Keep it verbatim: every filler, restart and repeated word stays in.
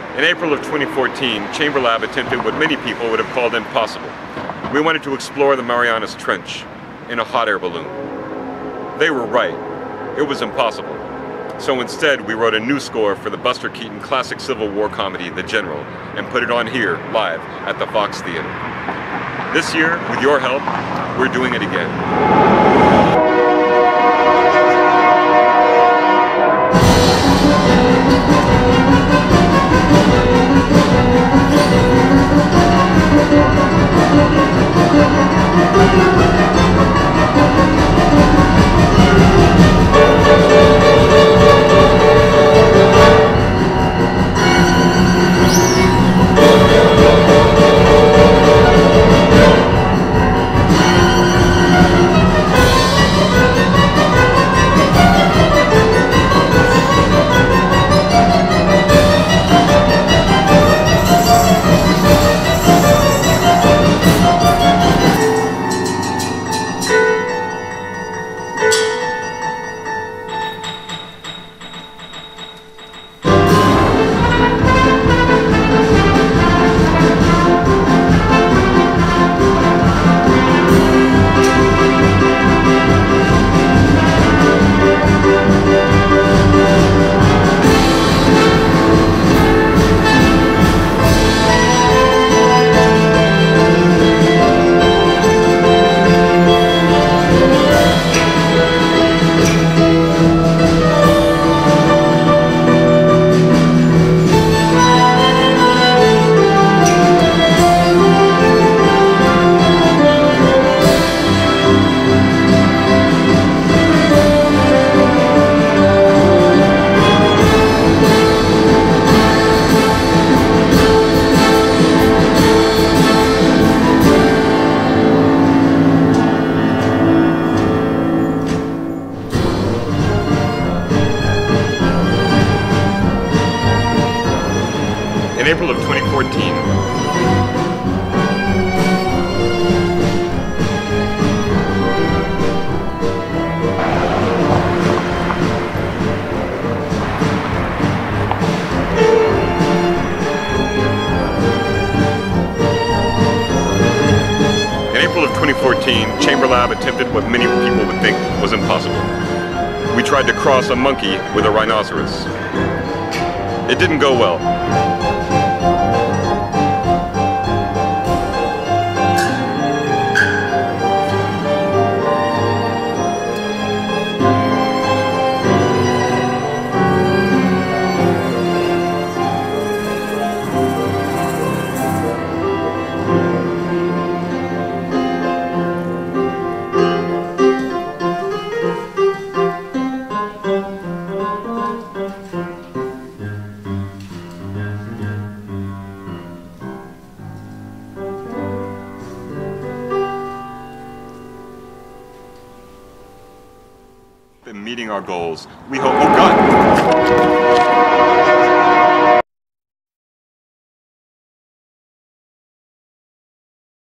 In April of twenty fourteen, ChamberLab attempted what many people would have called impossible. We wanted to explore the Marianas Trench in a hot air balloon. They were right. It was impossible. So instead, we wrote a new score for the Buster Keaton classic Civil War comedy, The General, and put it on here, live, at the Fox Theater. This year, with your help, we're doing it again. In April of twenty fourteen, In April of twenty fourteen, ChamberLab attempted what many people would think was impossible. We tried to cross a monkey with a rhinoceros. It didn't go well. In meeting our goals, we hope. Oh God!